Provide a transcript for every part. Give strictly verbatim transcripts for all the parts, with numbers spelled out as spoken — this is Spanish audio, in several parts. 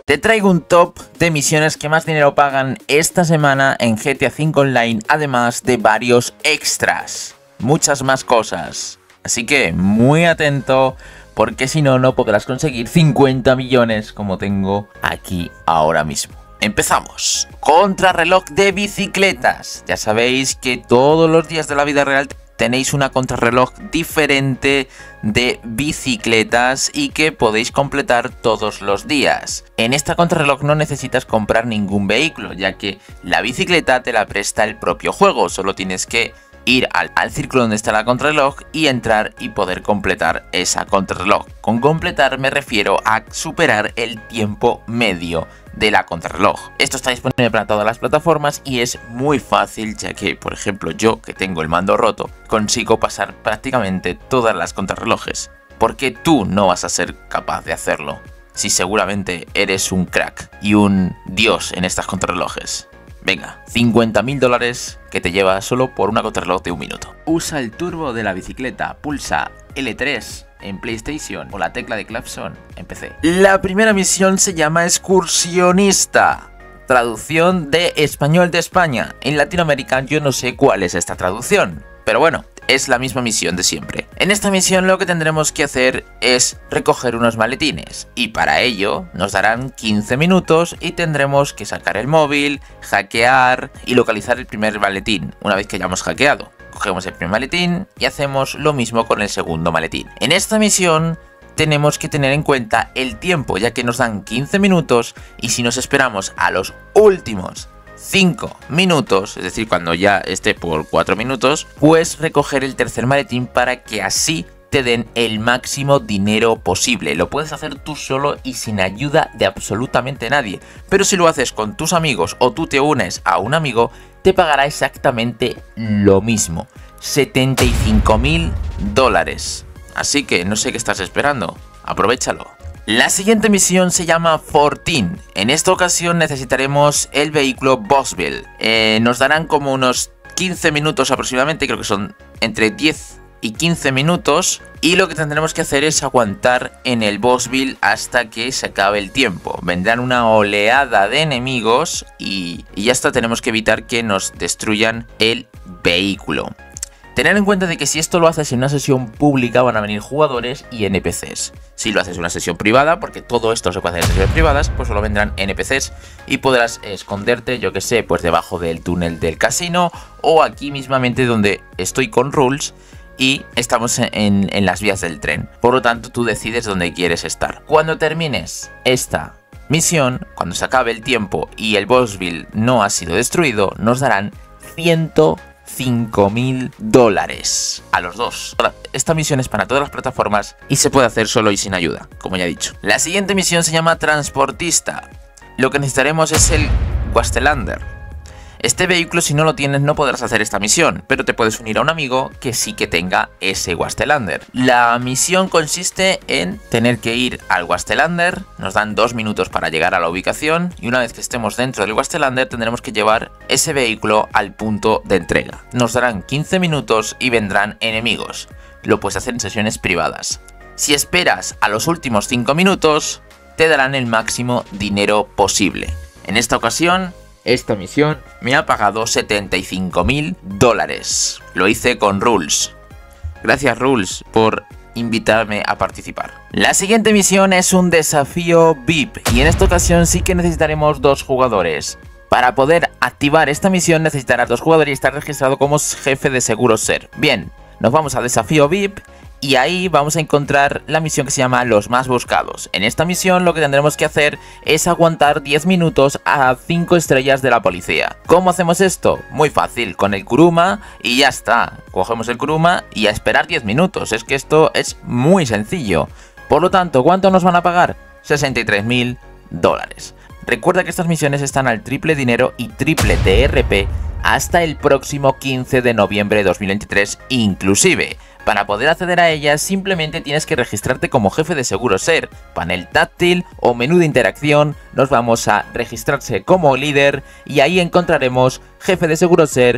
Te traigo un top de misiones que más dinero pagan esta semana en G T A cinco Online, además de varios extras, muchas más cosas. Así que muy atento, porque si no, no podrás conseguir cincuenta millones como tengo aquí ahora mismo. Empezamos. Contrarreloj de bicicletas. Ya sabéis que todos los días de la vida real tenéis una contrarreloj diferente de bicicletas y que podéis completar todos los días. En esta contrarreloj no necesitas comprar ningún vehículo, ya que la bicicleta te la presta el propio juego. Solo tienes que ir al, al círculo donde está la contrarreloj y entrar y poder completar esa contrarreloj. Con completar me refiero a superar el tiempo medio de la contrarreloj. Esto está disponible para todas las plataformas y es muy fácil, ya que, por ejemplo, yo que tengo el mando roto, consigo pasar prácticamente todas las contrarrelojes. ¿Por qué tú no vas a ser capaz de hacerlo? Si seguramente eres un crack y un dios en estas contrarrelojes. Venga, cincuenta mil dólares que te lleva solo por una contrarreloj de un minuto. Usa el turbo de la bicicleta, pulsa L tres en PlayStation o la tecla de claxon en P C. La primera misión se llama Excursionista, traducción de español de España. En Latinoamérica yo no sé cuál es esta traducción, pero bueno, es la misma misión de siempre. En esta misión lo que tendremos que hacer es recoger unos maletines y para ello nos darán quince minutos y tendremos que sacar el móvil, hackear y localizar el primer maletín una vez que hayamos hackeado. Cogemos el primer maletín y hacemos lo mismo con el segundo maletín. En esta misión tenemos que tener en cuenta el tiempo, ya que nos dan quince minutos y si nos esperamos a los últimos cinco minutos, es decir, cuando ya esté por cuatro minutos, pues recoger el tercer maletín para que así te den el máximo dinero posible. Lo puedes hacer tú solo y sin ayuda de absolutamente nadie, pero si lo haces con tus amigos o tú te unes a un amigo, te pagará exactamente lo mismo, setenta y cinco mil dólares. Así que no sé qué estás esperando, aprovéchalo. La siguiente misión se llama Fortín. En esta ocasión necesitaremos el vehículo Bossville. Eh, nos darán como unos quince minutos aproximadamente, creo que son entre diez y quince minutos. Y lo que tendremos que hacer es aguantar en el Bossville hasta que se acabe el tiempo. Vendrán una oleada de enemigos y, y ya está, tenemos que evitar que nos destruyan el vehículo. Tener en cuenta de que si esto lo haces en una sesión pública van a venir jugadores y N P Cs. Si lo haces en una sesión privada, porque todo esto se puede hacer en sesiones privadas, pues solo vendrán N P Cs y podrás esconderte, yo que sé, pues debajo del túnel del casino o aquí mismamente donde estoy con Rules y estamos en, en las vías del tren. Por lo tanto, tú decides dónde quieres estar. Cuando termines esta misión, cuando se acabe el tiempo y el Bossville no ha sido destruido, nos darán ciento cinco mil dólares a los dos. Esta misión es para todas las plataformas y se puede hacer solo y sin ayuda, como ya he dicho. La siguiente misión se llama Transportista. Lo que necesitaremos es el Wastelander. Este vehículo, si no lo tienes, no podrás hacer esta misión, pero te puedes unir a un amigo que sí que tenga ese Wastelander. La misión consiste en tener que ir al Wastelander, nos dan dos minutos para llegar a la ubicación y una vez que estemos dentro del Wastelander tendremos que llevar ese vehículo al punto de entrega. Nos darán quince minutos y vendrán enemigos. Lo puedes hacer en sesiones privadas. Si esperas a los últimos cinco minutos, te darán el máximo dinero posible. En esta ocasión, esta misión me ha pagado setenta y cinco mil dólares. Lo hice con Rules. Gracias, Rules, por invitarme a participar. La siguiente misión es un desafío V I P y en esta ocasión sí que necesitaremos dos jugadores. Para poder activar esta misión necesitarás dos jugadores y estar registrado como jefe de seguro ser. Bien, nos vamos a desafío V I P. Y ahí vamos a encontrar la misión que se llama Los Más Buscados. En esta misión lo que tendremos que hacer es aguantar diez minutos a cinco estrellas de la policía. ¿Cómo hacemos esto? Muy fácil, con el Kuruma y ya está. Cogemos el Kuruma y a esperar diez minutos. Es que esto es muy sencillo. Por lo tanto, ¿cuánto nos van a pagar? sesenta y tres mil dólares. Recuerda que estas misiones están al triple dinero y triple T R P hasta el próximo quince de noviembre de dos mil veintitrés inclusive. Para poder acceder a ellas simplemente tienes que registrarte como jefe de seguro ser, panel táctil o menú de interacción, nos vamos a registrarse como líder y ahí encontraremos jefe de seguro ser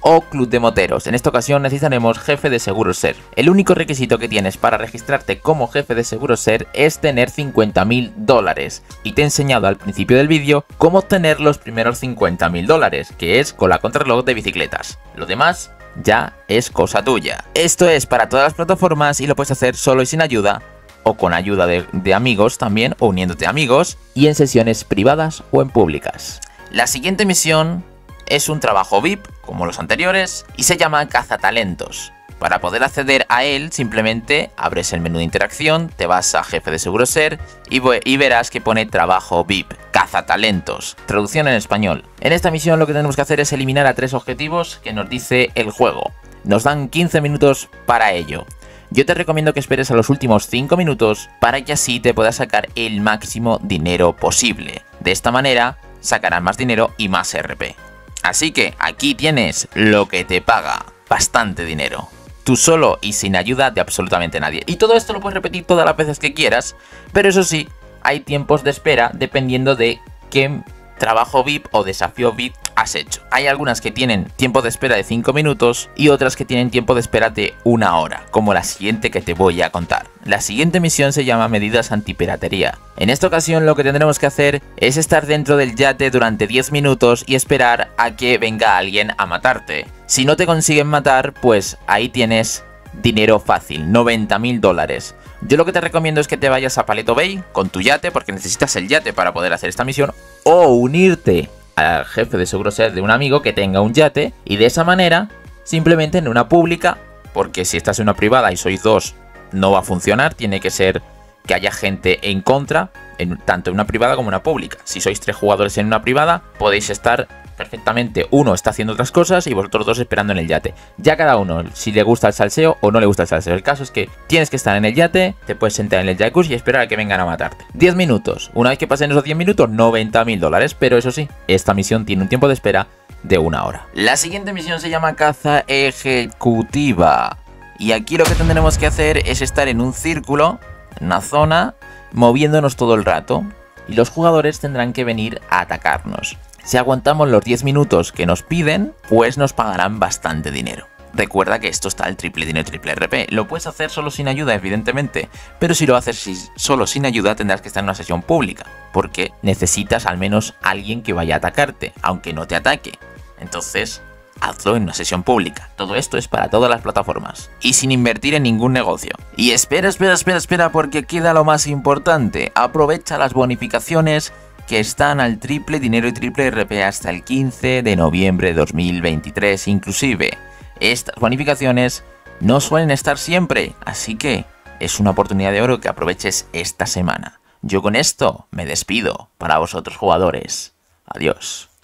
o club de moteros. En esta ocasión necesitaremos jefe de seguros ser. El único requisito que tienes para registrarte como jefe de seguros ser es tener cincuenta mil dólares. Y te he enseñado al principio del vídeo cómo obtener los primeros cincuenta mil dólares, que es con la contrarreloj de bicicletas. Lo demás ya es cosa tuya. Esto es para todas las plataformas y lo puedes hacer solo y sin ayuda, o con ayuda de, de amigos también, o uniéndote a amigos, y en sesiones privadas o en públicas. La siguiente misión es un trabajo V I P, como los anteriores, y se llama Cazatalentos. Para poder acceder a él, simplemente abres el menú de interacción, te vas a jefe de seguro ser y, y verás que pone trabajo V I P, Cazatalentos, traducción en español. En esta misión lo que tenemos que hacer es eliminar a tres objetivos que nos dice el juego. Nos dan quince minutos para ello. Yo te recomiendo que esperes a los últimos cinco minutos para que así te puedas sacar el máximo dinero posible. De esta manera sacarás más dinero y más R P. Así que aquí tienes lo que te paga, bastante dinero. Tú solo y sin ayuda de absolutamente nadie. Y todo esto lo puedes repetir todas las veces que quieras, pero eso sí, hay tiempos de espera dependiendo de qué trabajo V I P o desafío V I P has hecho. Hay algunas que tienen tiempo de espera de cinco minutos y otras que tienen tiempo de espera de una hora, como la siguiente que te voy a contar. La siguiente misión se llama medidas antipiratería. En esta ocasión lo que tendremos que hacer es estar dentro del yate durante diez minutos y esperar a que venga alguien a matarte. Si no te consiguen matar, pues ahí tienes dinero fácil, noventa mil dólares. Yo lo que te recomiendo es que te vayas a Paleto Bay con tu yate, porque necesitas el yate para poder hacer esta misión, o unirte al jefe de seguro ser de un amigo que tenga un yate, y de esa manera, simplemente en una pública, porque si estás en una privada y sois dos, no va a funcionar, tiene que ser que haya gente en contra, en, tanto en una privada como en una pública. Si sois tres jugadores en una privada, podéis estar perfectamente, uno está haciendo otras cosas y vosotros dos esperando en el yate. Ya cada uno, si le gusta el salseo o no le gusta el salseo. El caso es que tienes que estar en el yate, te puedes sentar en el jacuzzi y esperar a que vengan a matarte. diez minutos. Una vez que pasen esos diez minutos, noventa mil dólares. Pero eso sí, esta misión tiene un tiempo de espera de una hora. La siguiente misión se llama caza ejecutiva. Y aquí lo que tendremos que hacer es estar en un círculo, en una zona, moviéndonos todo el rato. Y los jugadores tendrán que venir a atacarnos. Si aguantamos los diez minutos que nos piden, pues nos pagarán bastante dinero. Recuerda que esto está al triple dinero, triple R P. Lo puedes hacer solo sin ayuda, evidentemente. Pero si lo haces solo sin ayuda, tendrás que estar en una sesión pública. Porque necesitas al menos alguien que vaya a atacarte, aunque no te ataque. Entonces, hazlo en una sesión pública. Todo esto es para todas las plataformas. Y sin invertir en ningún negocio. Y espera, espera, espera, espera, porque queda lo más importante. Aprovecha las bonificaciones que están al triple dinero y triple R P hasta el quince de noviembre de dos mil veintitrés inclusive. Estas bonificaciones no suelen estar siempre, así que es una oportunidad de oro que aproveches esta semana. Yo con esto me despido para vosotros jugadores. Adiós.